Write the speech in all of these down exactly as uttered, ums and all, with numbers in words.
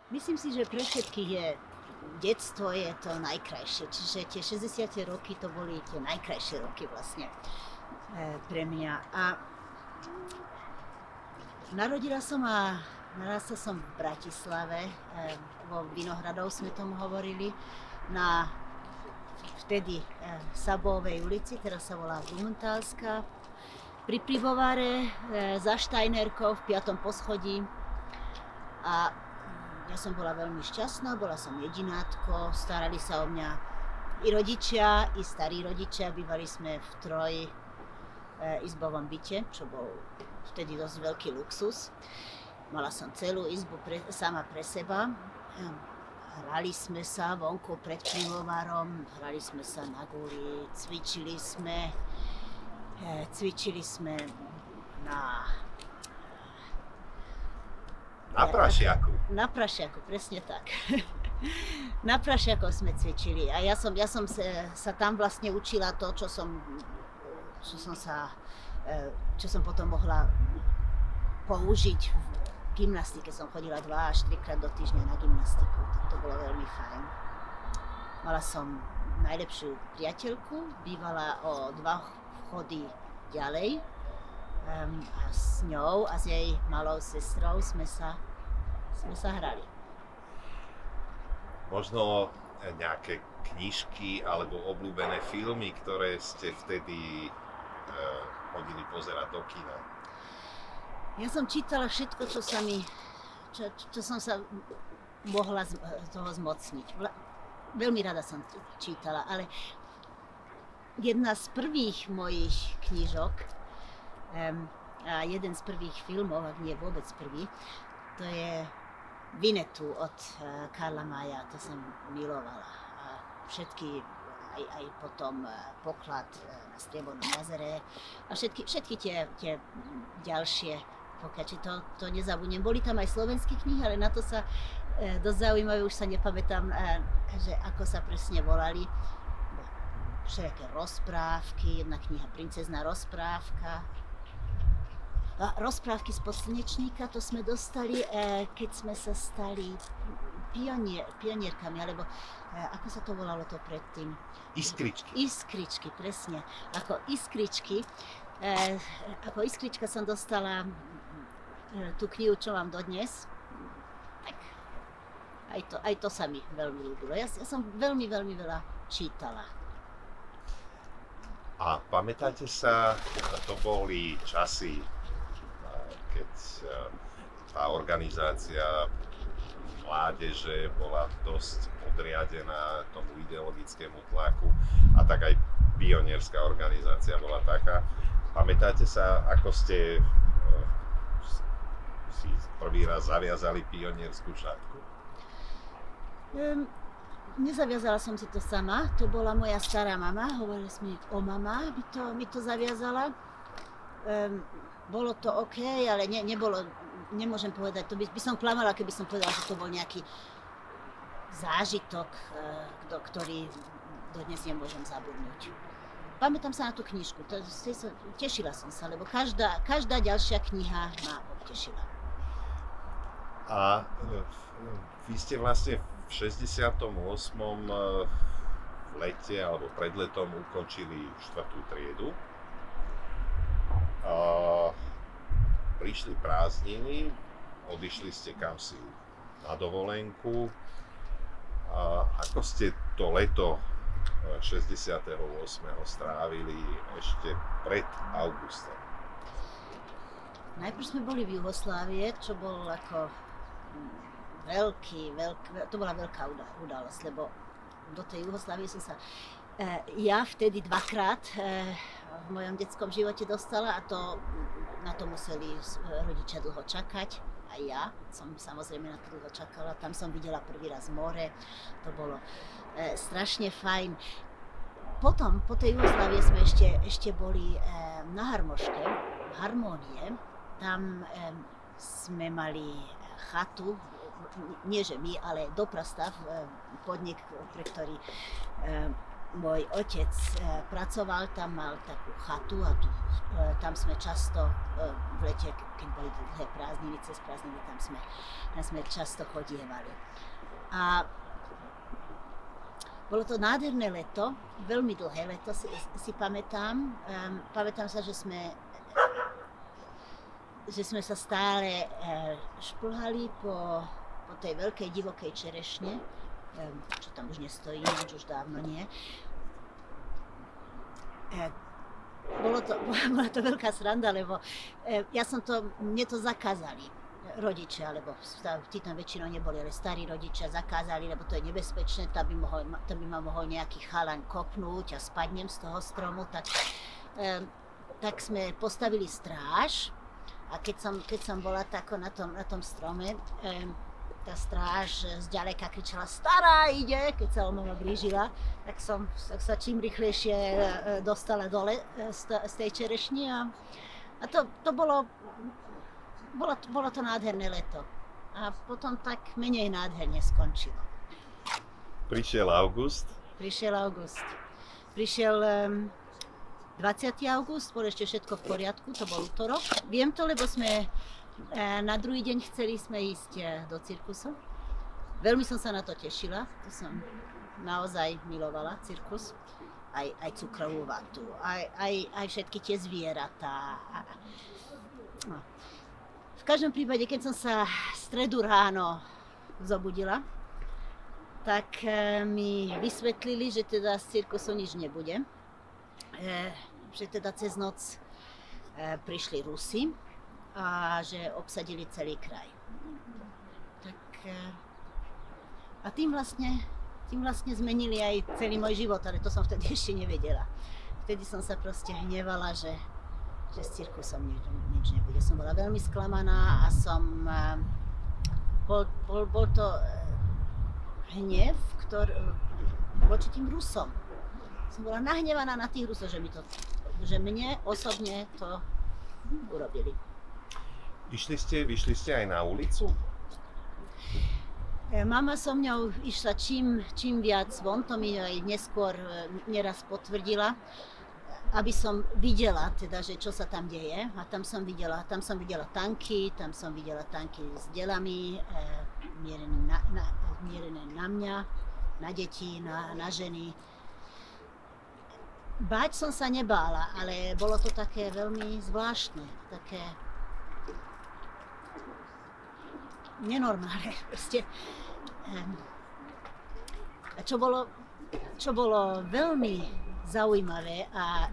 Myslím si, že pre všetkých je detstvo je to najkrajšie, čiže tie šesťdesiate roky to boli tie najkrajšie roky vlastne e, pre mňa. A narodila som a narastla som v Bratislave, e, vo Vinohradov sme tomu hovorili, na vtedy e, Sabovej ulici, teraz sa volá Blumentálska, pri pivovare e, za Štajnerkou v piatom poschodí. A ja som bola veľmi šťastná, bola som jedinátko, starali sa o mňa i rodičia, i starí rodičia, bývali sme v troj e, izbovom byte, čo bol vtedy dosť veľký luxus. Mala som celú izbu pre, sama pre seba. Hrali sme sa vonku pred pivovarom, hrali sme sa na guli, cvičili sme, e, cvičili sme na... Na prašiaku. Na prašiaku, presne tak. Na prašiaku sme cvičili a ja som, ja som sa, sa tam vlastne učila to, čo som, čo som sa, čo som potom mohla použiť v gymnastike. Som chodila dva až trikrát do týždňa na gymnastiku, tak to bolo veľmi fajn. Mala som najlepšiu priateľku, bývala o dva vchody ďalej. Um, a s ňou a s jej malou sestrou sme sa, sme sa hrali. Možno nejaké knižky alebo obľúbené filmy, ktoré ste vtedy e, chodili pozerať do kina? Ja som čítala všetko, čo sa mi, čo, čo som sa mohla z toho zmocniť. Veľmi rada som čítala, ale jedna z prvých mojich knižok Um, a jeden z prvých filmov, ak nie vôbec prvý, to je Vinetu od uh, Karla Maja, to som milovala. A všetky, aj, aj potom uh, Poklad uh, na Striebornom jazere a všetky, všetky tie, tie ďalšie pokiaľ to, to nezabudnem. Boli tam aj slovenské knihy, ale na to sa uh, dosť zaujímavé, už sa nepamätám, uh, že ako sa presne volali. Všelijaké rozprávky, jedna kniha Princezná rozprávka. A rozprávky z Podslnečníka, to sme dostali, e, keď sme sa stali pionier, pionierkami, alebo e, ako sa to volalo to predtým? Iskričky. Iskričky, presne. Ako iskričky. E, ako iskrička som dostala e, tú knihu, čo mám dodnes. Tak aj to, aj to sa mi veľmi ľúbilo. Ja, ja som veľmi, veľmi veľa čítala. A pamätáte sa, to boli časy, keď tá organizácia mládeže bola dosť podriadená tomu ideologickému tlaku a tak aj pionierská organizácia bola taká. Pamätáte sa, ako ste si prvý raz zaviazali pionierskú šatku? Um, nezaviazala som si to sama, to bola moja stará mama, hovorili sme o mama, mi to, mi to zaviazala. Um, Bolo to OK, ale ne, nebolo, nemôžem povedať, to by, by som klamala, keby som povedala, že to bol nejaký zážitok, do, ktorý dodnes nemôžem zabudnúť. Pamätám sa na tú knižku, to, to, tešila som sa, lebo každá, každá ďalšia kniha ma obtešila. A vy ste vlastne v šesťdesiatom ôsmom v lete alebo pred letom ukončili štvrtú triedu. A prišli prázdniny, odišli ste kamsi na dovolenku. A ako ste to leto šesťdesiateho ôsmeho strávili ešte pred augustom? Najprv sme boli v Juhoslávie, čo bol ako veľký, veľký, to bola veľká udalosť, lebo do tej Juhoslávie som sa ja vtedy dvakrát v mojom detskom živote dostala a to, na to museli rodičia dlho čakať. Aj ja som samozrejme na to dlho čakala. Tam som videla prvý raz more, to bolo e, strašne fajn. Potom, po tej Jugoslávie sme ešte, ešte boli e, na Harmoške, v Harmónie. Tam e, sme mali chatu, nie že my, ale Doprastav, e, podnik, pre ktorý e, môj otec pracoval, tam mal takú chatu a tu, tam sme často v lete, keď boli dlhé prázdniny, cez prázdniny, tam sme, tam sme často chodievali. A bolo to nádherné leto, veľmi dlhé leto, si, si pamätám. Um, pamätám sa, že sme, že sme sa stále uh, šplhali po, po tej veľkej divokej čerešne, um, čo tam už nestojí, už dávno nie. Uh, bolo to, bola to veľká sranda, lebo uh, ja som to, mne to zakázali. Rodičia, alebo tí tam väčšinou neboli, ale starí rodičia zakázali, lebo to je nebezpečné, tam by, mohol, tam by ma mohol nejaký chalan kopnúť a spadnem z toho stromu, tak, um, tak sme postavili stráž a keď som, keď som bola tako na tom, na tom strome, um, tá stráž zďaleka kričala stará ide, keď sa o mňa blížila, tak som tak sa čím rýchlejšie dostala dole z, z tej čerešni a, a to, to bolo Bolo to, bolo to nádherné leto a potom tak menej nádherne skončilo. Prišiel august? Prišiel august. Prišiel um, dvadsiateho august, bolo ešte všetko v poriadku, to bol útorok. Viem to, lebo sme uh, na druhý deň chceli sme ísť uh, do cirkusu. Veľmi som sa na to tešila, to som naozaj milovala, cirkus. Aj, aj cukrovú vatu, aj, aj, aj všetky tie zvieratá. No. V každom prípade, keď som sa stredu ráno zobudila, tak e, mi vysvetlili, že teda z cirkusu nič nebude. E, že teda cez noc e, prišli Rusi a že obsadili celý kraj. Tak, e, a tým vlastne, tým vlastne zmenili aj celý môj život, ale to som vtedy ešte nevedela. Vtedy som sa proste hnevala, že že s cirkusom nič, nič nebude. Som bola veľmi sklamaná a som... Bol, bol, bol to hnev, ktorý, voči tým Rusom. Som bola nahnevaná na tých Rusov, že, mi to, že mne osobne to urobili. Išli ste, vyšli ste aj na ulicu? Mama so mňou išla čím, čím viac von, to mi aj neskôr neraz potvrdila. Aby som videla, teda, že čo sa tam deje. A tam som videla, tam som videla tanky, tam som videla tanky s delami, e, mierené, na, na, mierené na mňa, na deti, na, na ženy. Báť som sa nebála, ale bolo to také veľmi zvláštne, také nenormálne. Proste. E, a čo bolo, čo bolo veľmi zaujímavé a,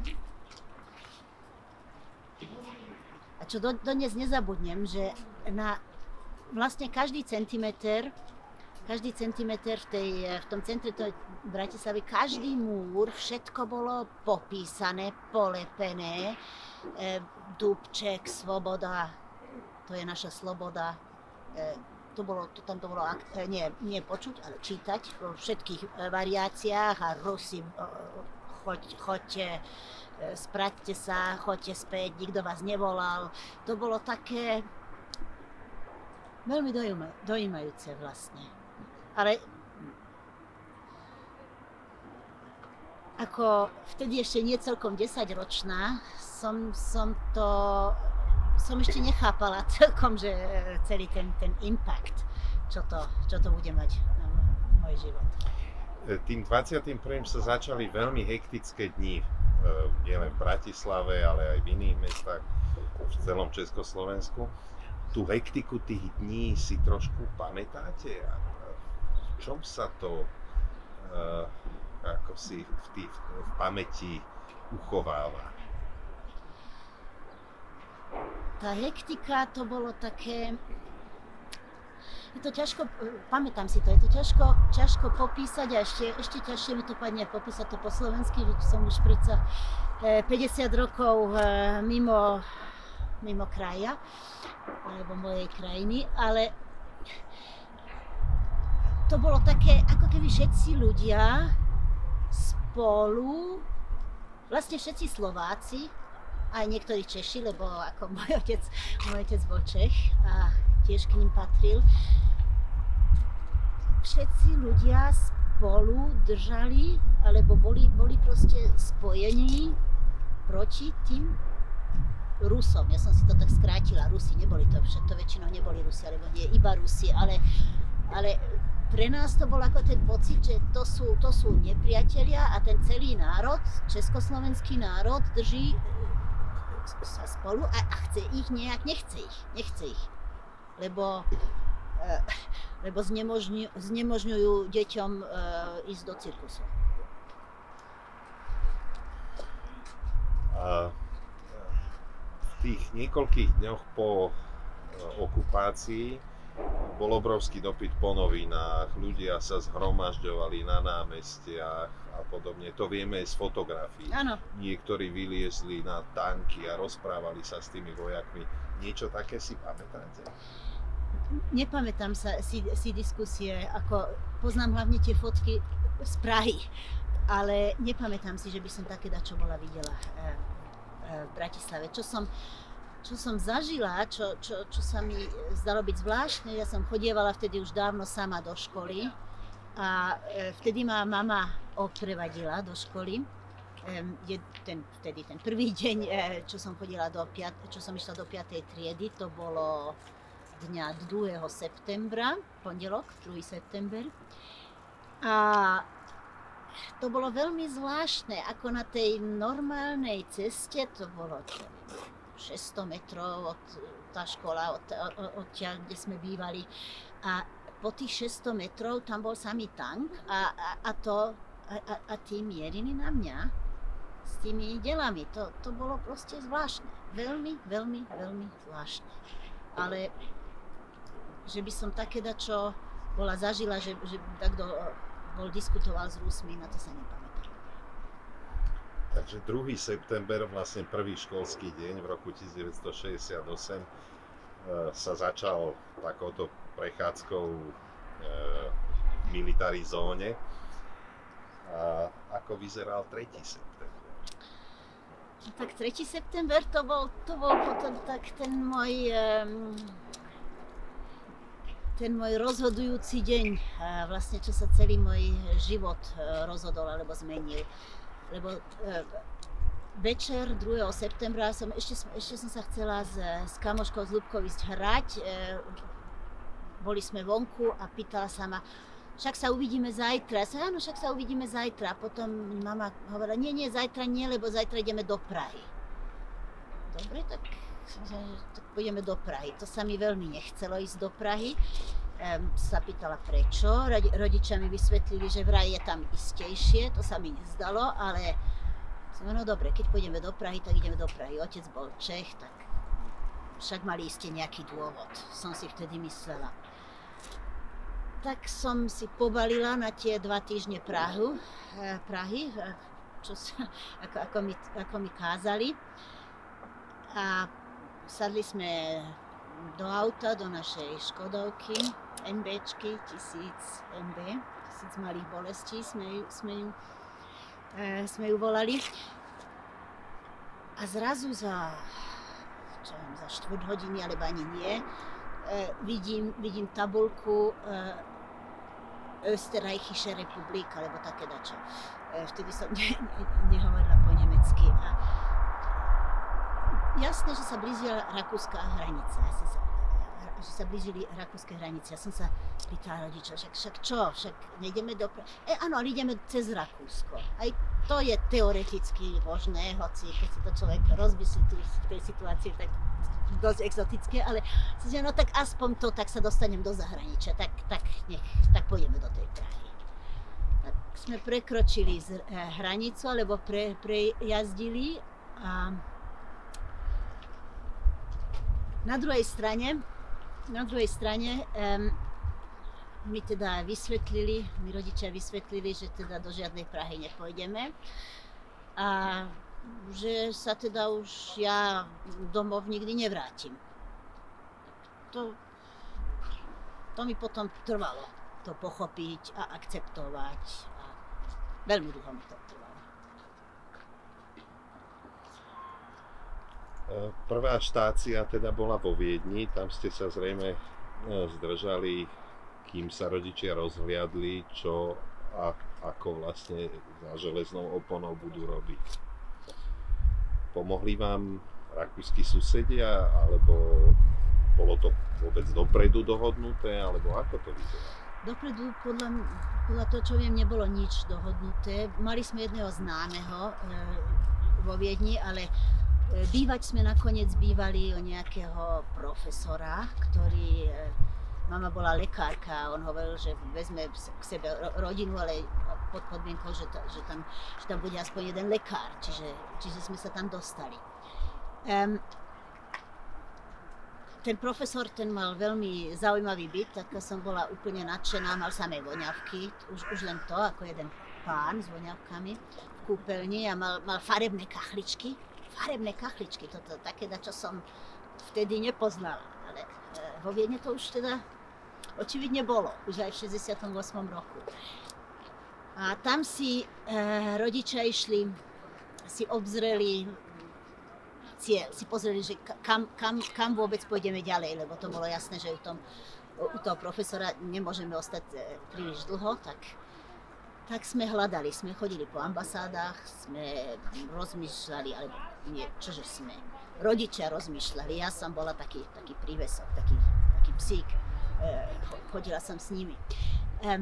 a čo do, dodnes nezabudnem, že na vlastne každý centimeter, každý centimeter v, tej, v tom centre tej Bratislavy, každý múr, všetko bolo popísané, polepené, e, dubček, sloboda, to je naša sloboda, e, to bolo, to, tam to bolo e, nie, nie počuť, ale čítať vo všetkých e, variáciách a Rusi e, Choď, choďte, spraťte sa, choďte späť, nikto vás nevolal. To bolo také veľmi dojímajúce vlastne. Ale ako vtedy ešte nie celkom desaťročná, som, som to, som ešte nechápala celkom, že celý ten, ten impact, čo to, čo to bude mať na môj život. Tým dvadsiatym prvým sa začali veľmi hektické dni, nielen v Bratislave, ale aj v iných mestách v celom Československu. Tú hektiku tých dní si trošku pamätáte? V čom sa to ako si v, tých, v pamäti uchováva? Tá hektika to bolo také... Je to ťažko, pamätám si to, je to ťažko, ťažko popísať a ešte, ešte ťažšie mi to padne popísať to po slovensky, veď som už predsa päťdesiat rokov mimo, mimo kraja, alebo mojej krajiny, ale to bolo také, ako keby všetci ľudia spolu, vlastne všetci Slováci, aj niektorí Češi, lebo ako môj otec, môj otec bol Čech a tiež k ním patril. Všetci ľudia spolu držali, alebo boli, boli proste spojení proti tým Rusom. Ja som si to tak skrátila, Rusi, neboli to všetko, väčšinou neboli Rusi, alebo nie iba Rusi, ale, ale pre nás to bol ako ten pocit, že to sú, to sú nepriatelia a ten celý národ, československý národ, drží sa spolu a, a chce ich nejak, nechce ich, nechce ich, lebo, e, lebo znemožňujú, znemožňujú deťom e, ísť do cirkusu. A v tých niekoľkých dňoch po okupácii bol obrovský dopyt po novinách, ľudia sa zhromažďovali na námestiach a podobne. To vieme z fotografií. Áno. Niektorí vyliezli na tanky a rozprávali sa s tými vojakmi. Niečo také si pamätáte? Nepamätám sa si, si diskusie, ako poznám hlavne tie fotky z Prahy, ale nepamätám si, že by som také dačo bola videla v Bratislave. Čo som, čo som zažila, čo, čo, čo sa mi zdalo byť zvláštne, ja som chodievala vtedy už dávno sama do školy a vtedy ma mama odprevadila do školy. Je ten, vtedy ten prvý deň, čo som chodila do piat, čo som išla do piatej triedy, to bolo dňa druhého septembra, pondelok, druhý september. A to bolo veľmi zvláštne, ako na tej normálnej ceste, to bolo šesťsto metrov od tá škola, od, od, od tia, kde sme bývali. A po tých šesťsto metrov tam bol samý tank a, a, a, to, a, a, a tí mierili na mňa s tými delami. To, to bolo proste zvláštne. Veľmi, veľmi, veľmi zvláštne. Ale že by som také dačo bola zažila, že, že takto bol diskutoval s Rusmi, na to sa nepamätám. Takže druhý september, vlastne prvý školský deň v roku devätnásťstošesťdesiatosem sa začal takouto prechádzkou v military zóne. A ako vyzeral tretí september? No, tak tretí september to bol, to bol potom tak ten môj um, ten môj rozhodujúci deň, vlastne čo sa celý môj život rozhodol alebo zmenil. Lebo večer druhého septembra som ešte, ešte som sa chcela s, s kamoškou z Ľubkou ísť hrať. Boli sme vonku a pýtala sa ma, však sa uvidíme zajtra. Ja som, áno, však sa uvidíme zajtra. A potom mama hovorila, nie, nie, zajtra nie, lebo zajtra ideme do Prahy. Dobre, tak tak pôjdeme do Prahy. To sa mi veľmi nechcelo ísť do Prahy. Um, sa pýtala prečo. Rodičia mi vysvetlili, že vraj je tam istejšie. To sa mi nezdalo, ale som, no dobre, keď pôjdeme do Prahy, tak ideme do Prahy. Otec bol Čech, tak však mali iste nejaký dôvod. Som si vtedy myslela. Tak som si pobalila na tie dva týždne Prahu, eh, Prahy, čo sa, ako, ako, mi, ako mi kázali. A sadli sme do auta, do našej Škodovky, MBčky, tisíc em bé, tisíc malých bolestí sme, sme, ju, e, sme ju volali. A zrazu za, čo viem, za štvrť hodiny, alebo ani nie, e, vidím, vidím tabuľku e, Österreichische Republik, alebo také dačo. E, vtedy som ne, ne, nehovorila po nemecky. A jasné, že sa blížila rakúska hranica. Ja som sa, že sa blížili rakúske hranice. Ja som sa pýtala rodičov, však, však čo, však nejdeme do... E, áno, ale ideme cez Rakúsko. Aj to je teoreticky možné, hoci keď si to človek rozmyslí v tej situácii, tak dosť exotické, ale si no tak aspoň to, tak sa dostanem do zahraničia, tak, tak nech, tak pôjdeme do tej Prahy. Tak sme prekročili z, eh, hranicu, alebo pre, prejazdili a Na druhej strane, na druhej strane um, mi teda vysvetlili, mi rodičia vysvetlili, že teda do žiadnej Prahy nepôjdeme a že sa teda už ja domov nikdy nevrátim. To, to mi potom trvalo to pochopiť a akceptovať a veľmi dlho mi to trvalo. Prvá štácia teda bola vo Viedni, tam ste sa zrejme zdržali, kým sa rodičia rozhliadli, čo a ako vlastne za železnou oponou budú robiť. Pomohli vám rakúski susedia, alebo bolo to vôbec dopredu dohodnuté, alebo ako to vyzerá? Dopredu, podľa, podľa toho, čo viem, nebolo nič dohodnuté. Mali sme jedného známeho e, vo Viedni, ale e, bývať sme nakoniec bývali o nejakého profesora, ktorý... E, Mama bola lekárka a on hovoril, že vezme k sebe rodinu, ale pod podmienkou, že, ta, že, tam, že tam bude aspoň jeden lekár, čiže, čiže sme sa tam dostali. Um, ten profesor, ten mal veľmi zaujímavý byt, tak som bola úplne nadšená, mal samé voňavky, už, už len to, ako jeden pán s voňavkami v kúpeľni a mal, mal farebné kachličky, farebné kachličky, toto také, čo som vtedy nepoznala, ale e, vo Viedne to už teda očividne bolo, už aj v šesťdesiatom ôsmom roku. A tam si e, rodičia išli, si obzreli cieľ, si pozreli, že kam, kam, kam vôbec pôjdeme ďalej, lebo to bolo jasné, že u, tom, u toho profesora nemôžeme ostať e, príliš dlho, tak, tak sme hľadali, sme chodili po ambasádach, sme rozmýšľali, alebo nie, čože sme, rodičia rozmýšľali, ja som bola taký, taký prívesok, taký, taký psík. Chodila som s nimi. Um,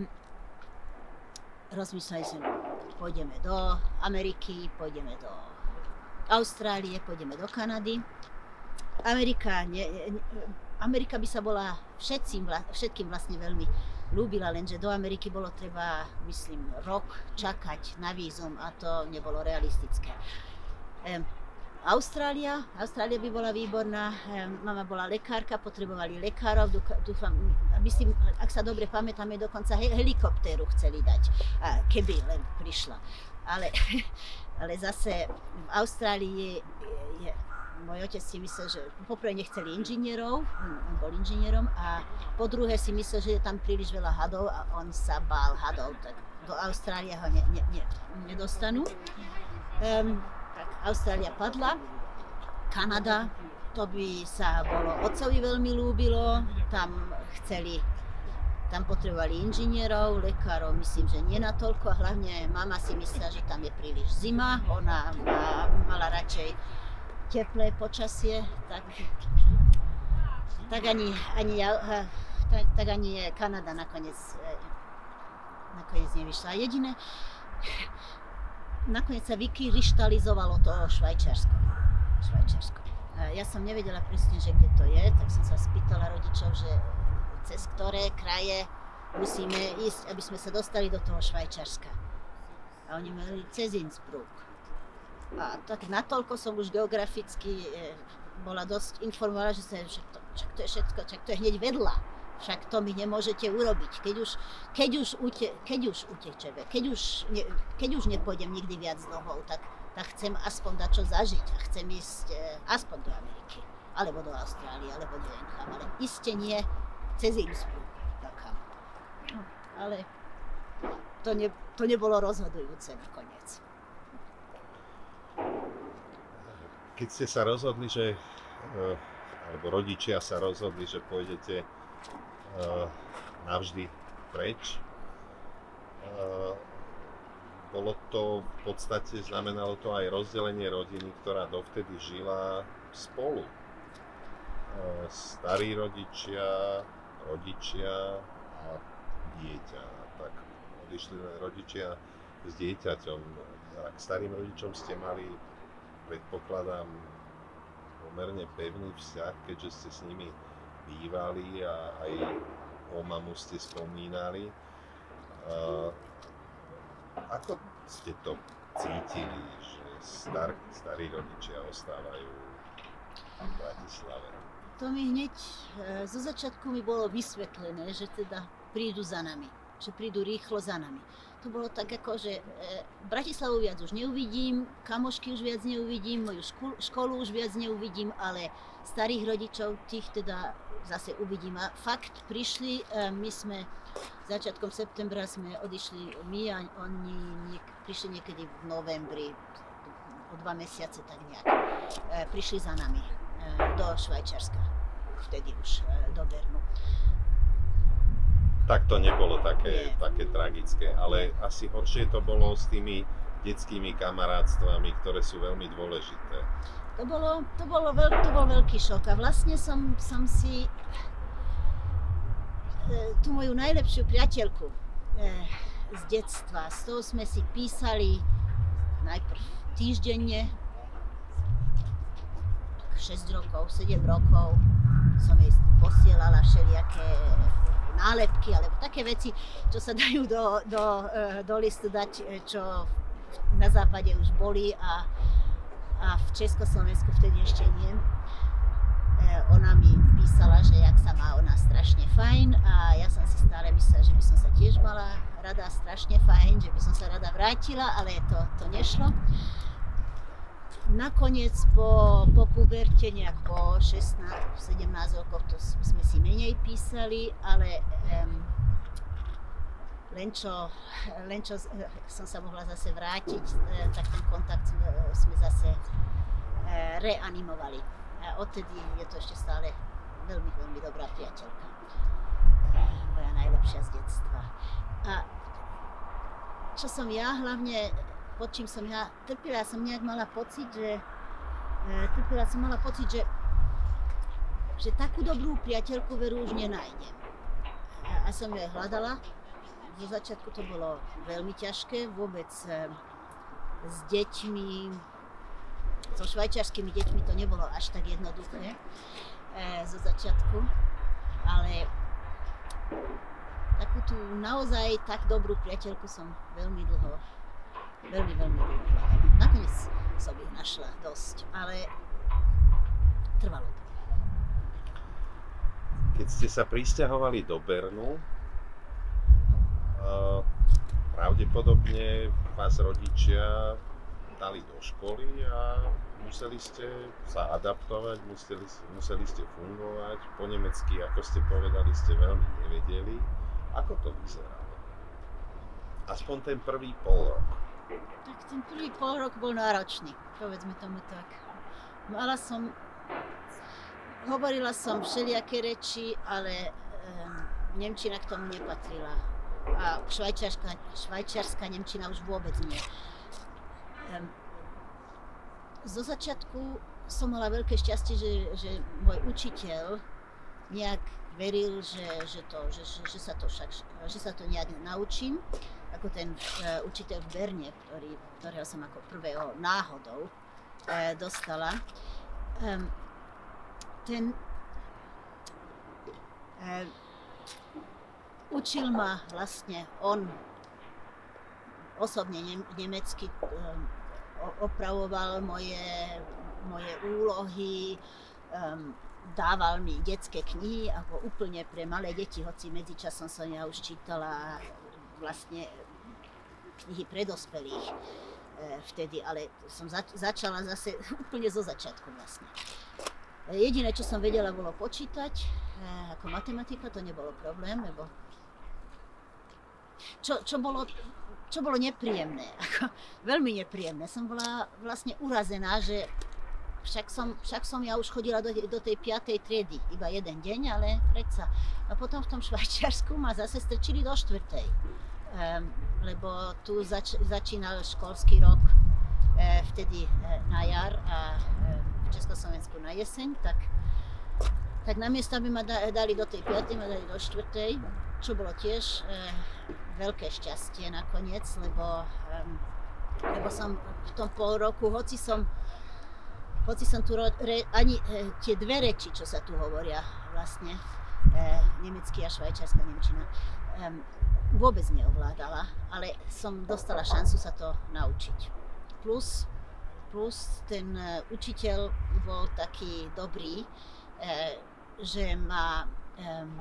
rozmýšľali sme, pôjdeme do Ameriky, pôjdeme do Austrálie, pôjdeme do Kanady. Amerika, ne, ne, Amerika by sa bola všetkým, všetkým vlastne veľmi ľúbila, lenže do Ameriky bolo treba, myslím, rok čakať na vízum a to nebolo realistické. Um, Austrália, Austrália by bola výborná, mama bola lekárka, potrebovali lekárov, dúfam, myslím, ak sa dobre pamätáme, dokonca helikoptéru chceli dať, keby len prišla. Ale, ale zase v Austrálii je, je, môj otec si myslel, že poprvé nechceli inžinierov, on bol inžinierom, a po druhé si myslel, že je tam príliš veľa hadov a on sa bál hadov, tak do Austrálie ho ne, ne, ne, nedostanú. Um, Tak Austrália padla, Kanada, to by sa bolo otcovi veľmi ľúbilo, tam chceli, tam potrebovali inžinierov, lekárov, myslím, že nie natoľko, a hlavne mama si myslela, že tam je príliš zima, ona má, mala radšej teplé počasie, tak, tak, ani, ani, tak, tak ani Kanada nakoniec, nakoniec nevyšla. Jediné, nakoniec sa vykryštalizovalo to Švajčiarsko. Švajčiarsko. Ja som nevedela presne, že kde to je, tak som sa spýtala rodičov, že cez ktoré kraje musíme ísť, aby sme sa dostali do toho Švajčiarska. A oni mali cez Innsbruck. A tak natoľko som už geograficky bola dosť informovaná, že sa, že to, že to je všetko, že to je hneď vedľa. Však to mi nemôžete urobiť, keď už, keď už, ute, keď už utečeme, keď už, ne, keď už nepôjdem nikdy viac nohou, tak, tak chcem aspoň dať čo zažiť a chcem ísť e, aspoň do Ameriky, alebo do Austrálie, alebo neviem kam, ale iste nie cez Innsbruck. No, ale to, ne, to nebolo rozhodujúce nakoniec. Keď ste sa rozhodli, že, alebo rodičia sa rozhodli, že pôjdete navždy preč. Bolo to v podstate, znamenalo to aj rozdelenie rodiny, ktorá dovtedy žila spolu. Starí rodičia, rodičia a dieťa. Tak odišli rodičia s dieťaťom. A k starým rodičom ste mali, predpokladám, pomerne pevný vzťah, keďže ste s nimi bývali a aj o mamu ste spomínali. Uh, ako ste to cítili, že star, starí rodičia ostávajú v Bratislave? To mi hneď zo začiatku mi bolo vysvetlené, že teda prídu za nami, že prídu rýchlo za nami. To bolo tak ako, že Bratislavu viac už neuvidím, kamošky už viac neuvidím, moju školu, školu už viac neuvidím, ale starých rodičov, tých teda zase uvidím. A fakt prišli, my sme začiatkom septembra sme odišli, my a oni niek- prišli niekedy v novembri, o dva mesiace tak nejak, prišli za nami do Švajčiarska, vtedy už do Bernu. Tak to nebolo také, také tragické, ale asi horšie to bolo s tými detskými kamarátstvami, ktoré sú veľmi dôležité. To bolo, to bolo, veľ, to bol veľký šok a vlastne som, som si e, tú moju najlepšiu priateľku e, z detstva, z toho sme si písali najprv týždenne, šesť rokov, sedem rokov som jej posielala všelijaké nálepky alebo také veci, čo sa dajú do, do, do listu dať, čo na západe už boli a, a v Československu vtedy ešte nie. Ona mi písala, že jak sa má ona strašne fajn a ja som si stále myslela, že by som sa tiež mala rada strašne fajn, že by som sa rada vrátila, ale to, to nešlo. Nakoniec po, po puberte, nejak po šestnásť sedemnásť rokov, to sme si menej písali, ale um, len, čo, len čo som sa mohla zase vrátiť, tak ten kontakt sme zase reanimovali. A odtedy je to ešte stále veľmi, veľmi dobrá priateľka. Moja najlepšia z detstva. A čo som ja hlavne pod čím som ja trpila, som nejak mala pocit, že trpila som mala pocit, že, že takú dobrú priateľku veru už nenájdem. A, a som ju aj hľadala. Zo začiatku to bolo veľmi ťažké, vôbec s deťmi, so švajčiarskymi deťmi to nebolo až tak jednoduché zo začiatku, ale takú tú naozaj tak dobrú priateľku som veľmi dlho Veľmi, veľmi dlho hľadala. Nakoniec som ich našla dosť, ale trvalo to. Keď ste sa prisťahovali do Bernu, pravdepodobne vás rodičia dali do školy a museli ste sa adaptovať, museli, museli ste fungovať. Po nemecky, ako ste povedali, ste veľmi nevedeli. Ako to vyzeralo? Aspoň ten prvý pol rok. Tak ten prvý pol rok bol náročný, povedzme tomu tak. Mala som, hovorila som všelijaké reči, ale um, nemčina k tomu nepatrila. A švajčiarska, švajčiarska nemčina už vôbec nie. Um, zo začiatku som mala veľké šťastie, že, že môj učiteľ nejak veril, že, že, to, že, že, že, sa to však, že sa to nejak naučím. Ako ten uh, učiteľ v Berne, ktorý, ktorého som ako prvého náhodou uh, dostala. Um, ten uh, učil ma vlastne on osobne ne, nemecky, um, opravoval moje, moje úlohy, um, dával mi detské knihy, ako úplne pre malé deti, hoci medzičasom som ja už čítala vlastne knihy pre dospelých e, vtedy, ale som zač- začala zase úplne zo začiatku vlastne. E, jediné, čo som vedela, bolo počítať, e, ako matematika, to nebolo problém, lebo čo, čo, bolo, čo bolo nepríjemné, ako, veľmi nepríjemné. Som bola vlastne urazená, že však som, však som ja už chodila do, do tej piatej triedy, iba jeden deň, ale predsa. A potom v tom Švajčiarsku ma zase strčili do štvrtej. Um, lebo tu zač- začínal školský rok e, vtedy e, na jar a e, v Československu na jeseň, tak, tak namiesto aby ma da- dali do tej piatej, ma dali do štvrtej, čo bolo tiež e, veľké šťastie nakoniec, lebo, e, lebo som v tom pol roku, hoci som, hoci som tu ro- re- ani e, tie dve reči, čo sa tu hovoria vlastne, e, nemecký a švajčiarska nemčina, e, vôbec neovládala, ale som dostala šancu sa to naučiť. Plus, plus ten uh, učiteľ bol taký dobrý, uh, že ma, um,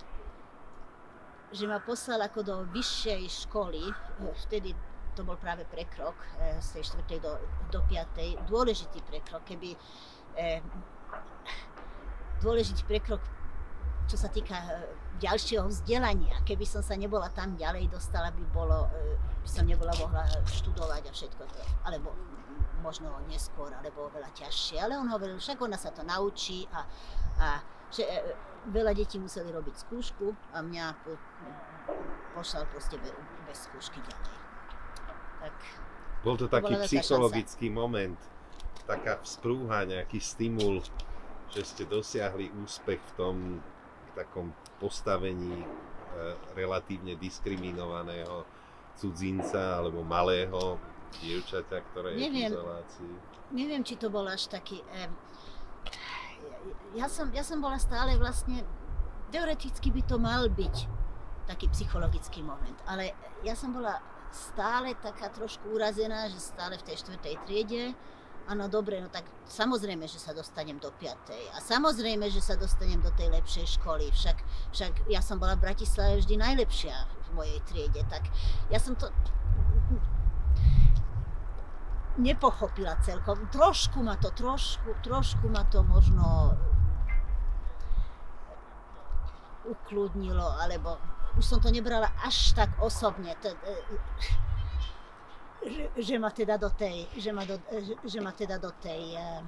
že ma poslal ako do vyššej školy, uh, vtedy to bol práve prekrok uh, z tej štvrtej do, do piatej, dôležitý prekrok, keby uh, dôležitý prekrok, čo sa týka ďalšieho vzdelania. Keby som sa nebola tam ďalej dostala, by bolo, by som nebola mohla študovať a všetko to. Alebo možno neskôr, alebo oveľa ťažšie. Ale on hovoril, však ona sa to naučí a, a že veľa detí museli robiť skúšku a mňa po, poslal proste bez skúšky ďalej. Tak, bol to, to taký psychologický moment, taká vzprúha, nejaký stimul, že ste dosiahli úspech v tom takom postavení e, relatívne diskriminovaného cudzinca alebo malého dievčaťa, ktoré neviem, je v izolácii. Neviem, či to bol až taký... E, ja, som, ja som bola stále vlastne... Teoreticky by to mal byť taký psychologický moment, ale ja som bola stále taká trošku urazená, že stále v tej štvrtej triede. Áno, dobre, no tak samozrejme, že sa dostanem do piatej. A samozrejme, že sa dostanem do tej lepšej školy. Však, však ja som bola v Bratislave vždy najlepšia v mojej triede. Tak ja som to nepochopila celkom. Trošku ma to, trošku, trošku ma to možno ukludnilo, alebo už som to nebrala až tak osobne. Že, že ma teda do tej, že ma, do, že, že ma teda do tej uh,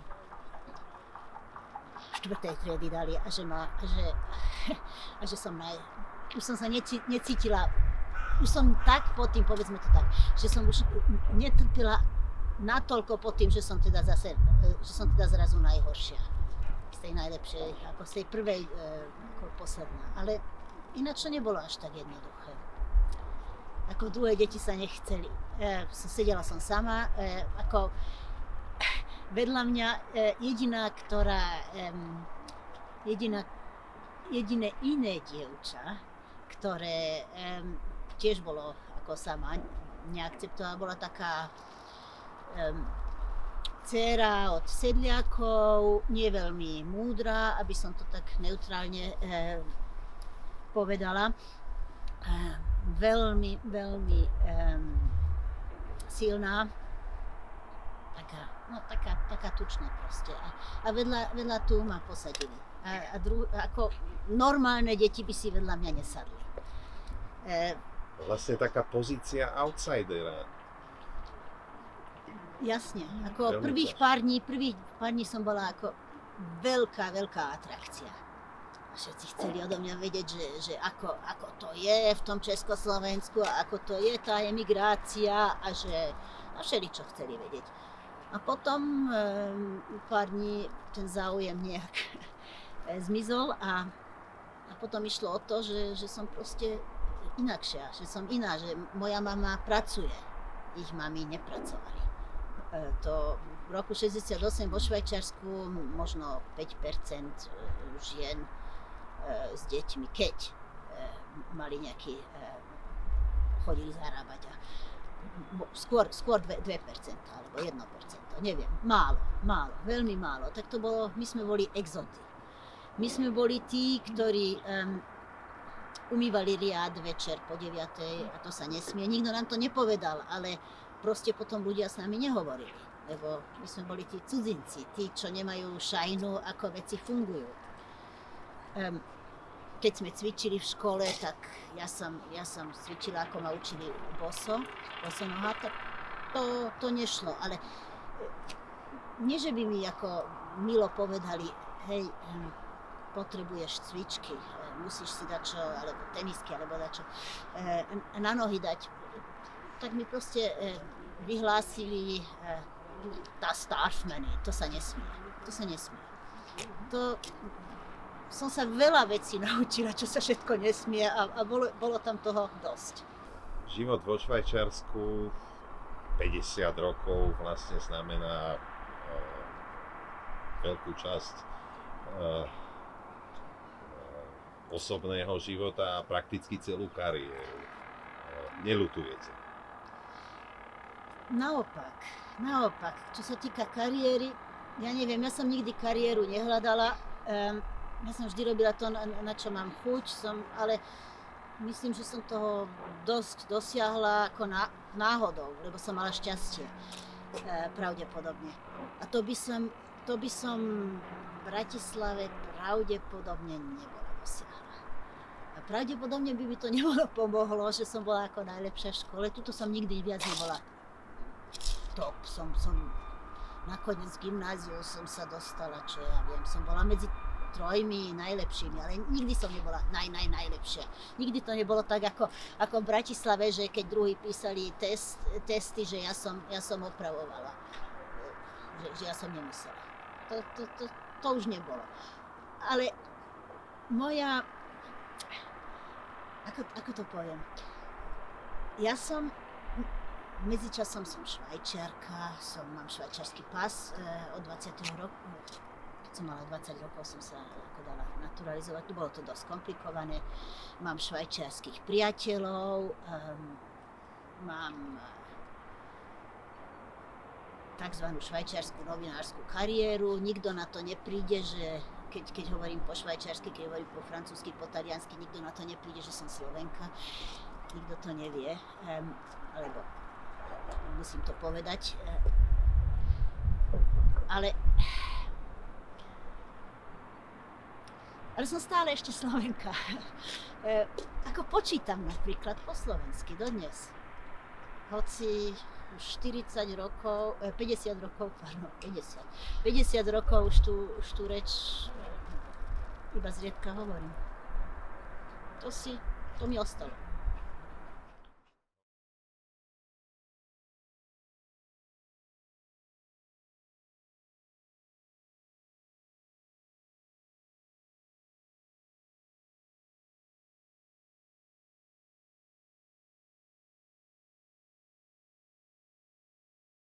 štvrtej triedy dali a že ma, že, a že som naj, už som sa neci, necítila, už som tak pod tým, povedzme to tak, že som už netrpila natoľko pod tým, že som teda zase, že som teda zrazu najhoršia z tej najlepšej, ako z tej prvej, uh, ako posledná, ale ináč to nebolo až tak jednoduché. Ako druhé deti sa nechceli. E, sedela som sama, e, ako vedľa mňa e, jediná, ktorá, e, jediná, jediné iné dievča, ktoré e, tiež bolo ako sama, neakceptovala, bola taká e, dcéra od sedliakov, nie veľmi múdra, aby som to tak neutrálne e, povedala. E, veľmi, veľmi um, silná, taká, no taká, taká tučná proste. A, a vedľa, vedľa tu ma posadili. A, a dru, ako normálne deti by si vedľa mňa nesadli. E, vlastne taká pozícia outsidera. Jasne, ako veľmi prvých pár dní, prvých pár dní som bola ako veľká, veľká atrakcia. A všetci chceli odo mňa vedieť, že, že ako, ako to je v tom Československu a ako to je tá emigrácia a že a všeličo chceli vedieť. A potom um, pár dní ten záujem nejak zmizol a, a potom išlo o to, že, že som proste inakšia, že som iná, že moja mama pracuje, ich mami nepracovali. E, to v roku šesťdesiatosem vo Švajčiarsku možno päť percent žien s deťmi, keď e, mali nejaký, e, chodili zarábať a skôr, skôr dve percentá alebo jedno percento, neviem, málo, málo, veľmi málo, tak to bolo, my sme boli exoty. My sme boli tí, ktorí um, umývali riad večer po deviatej a to sa nesmie, nikto nám to nepovedal, ale proste potom ľudia s nami nehovorili, lebo my sme boli tí cudzinci, tí, čo nemajú šajnu, ako veci fungujú. Um, keď sme cvičili v škole, tak ja som, ja som cvičila, ako ma učili boso, boso noha, tak to, to nešlo, ale nie, že by mi ako milo povedali, hej, um, potrebuješ cvičky, musíš si dať čo, alebo tenisky, alebo dať čo, e, na nohy dať, tak mi proste e, vyhlásili e, tá starfmeny, to sa nesmie, to sa nesmie. To, som sa veľa vecí naučila, čo sa všetko nesmie a, a bolo, bolo tam toho dosť. Život vo Švajčiarsku päťdesiat rokov vlastne znamená e, veľkú časť e, e, osobného života a prakticky celú kariéru. E, neľutujete? Naopak, naopak. Čo sa týka kariéry, ja neviem, ja som nikdy kariéru nehľadala. Um, Ja som vždy robila to, na, na čo mám chuť, som, ale myslím, že som toho dosť dosiahla ako ná, náhodou, lebo som mala šťastie, e, pravdepodobne. A to by som, to by som v Bratislave pravdepodobne nebola dosiahla. A pravdepodobne by mi to nebolo pomohlo, že som bola ako najlepšia v škole. Tuto som nikdy viac nebola top. Som, som nakoniec v gymnáziu som sa dostala, čo ja viem, som bola medzi trojmi najlepšími, ale nikdy som nebola naj, naj, najlepšia. Nikdy to nebolo tak, ako, ako v Bratislave, že keď druhí písali test, testy, že ja som, ja som opravovala. Že, že ja som nemusela. To, to, to, to už nebolo. Ale moja... Ako, ako to poviem? Ja som... Medzičasom som švajčiarka, som, mám švajčiarsky pas e, od dvadsiateho roku. Keď som mala dvadsať rokov, som sa ako dala naturalizovať. Tu bolo to dosť komplikované. Mám švajčiarskych priateľov, um, mám takzvanú švajčiarsku novinárskú kariéru. Nikto na to nepríde, že keď, keď hovorím po švajčiarsky, keď hovorím po francúzsky, po taliansky, nikto na to nepríde, že som Slovenka. Nikto to nevie. Um, alebo musím to povedať. Ale... Ale som stále ešte Slovenka. E, ako počítam napríklad po slovensky dodnes. Hoci už štyridsať rokov, e, päťdesiat rokov, pardon, päťdesiat. päťdesiat rokov už tú, už tú reč iba zriedka hovorím. To si, to mi ostalo.